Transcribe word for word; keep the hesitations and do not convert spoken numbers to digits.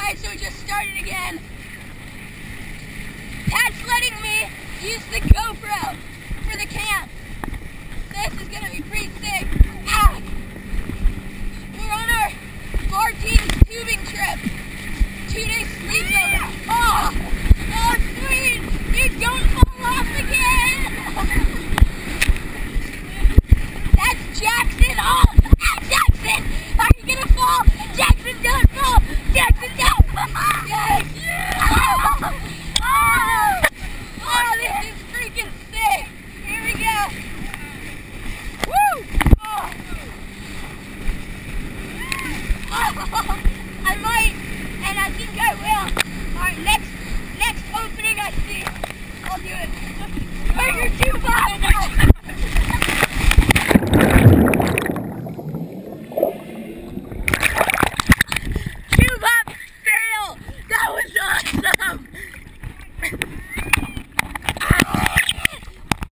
Okay, so we just started again. Pat's letting me use the GoPro for the camp. This is gonna be pretty sick. Ah! We're on our fourteenth tubing trip. Two day sleepover. Oh! Oh, sweet! Dude, don't fall off again! That's Jackson! Oh! Ah, Jackson! Are you gonna fall? Jackson, don't fall! Jackson, don't fall! Yes! Oh! Oh! Oh, this is freaking sick! Here we go! Woo! Oh! Oh! I might, and I think I will. Alright, next, next opening I see, I'll do it. Where's your two bottles? Two pop fail! That was awesome!